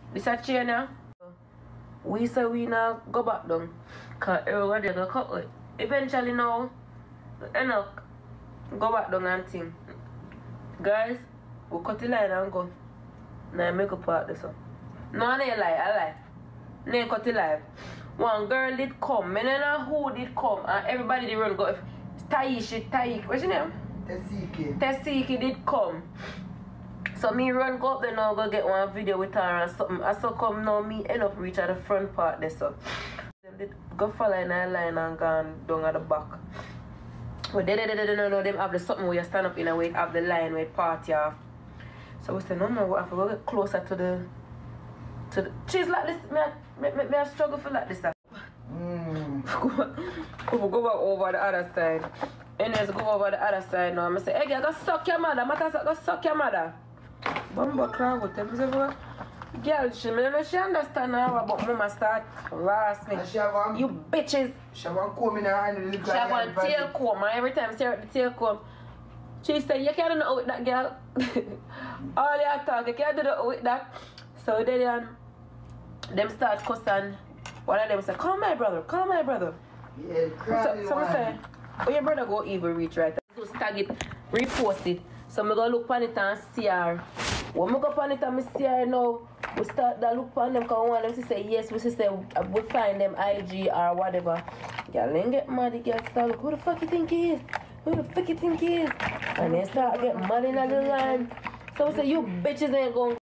This a chain now. We say we now go back down. Cause everybody go cut it. Eventually now, enough go back down and thing. Guys, we cut the line and go. Now make a part this one. No, I ain't lie, I lie. Now cut the line. One girl did come. I don't know who did come and everybody did run go. Taiki, what's your name? Tessiki did come. So me run go up there now go get one video with her and something. I saw come now me end up reach at the front part there so. Them did go follow in a line and gone down at the back. But they know them have the something where you stand up in a way have the line where party off. So we said no we have to go get closer to the she's like this, me I struggle for like this. Go back over the other side. And let's go over the other side now. I say, hey, girl, go suck your mother. Go suck your mother. Bumbo crowd with them. Girl, she understand now, but mama start harass me. You bitches. She want comb in her hand. She want tail comb. And every time she heard the tail comb, she say, you can't do nothing with that girl. All you talk, you can't do nothing with that. So then them start cussing. One of them say, call my brother. Yeah, so I say, oh, your brother go evil reach right. So tag it, repost it. So I go look on it and see her. When I go on it and I see her now, we start to look on them because we want them to say yes, we say we find them IG or whatever. Girl, then get mad, the girl start look, who the fuck you think he is? Who the fuck you think he is? And then start get mad in the line. So we say, you bitches ain't going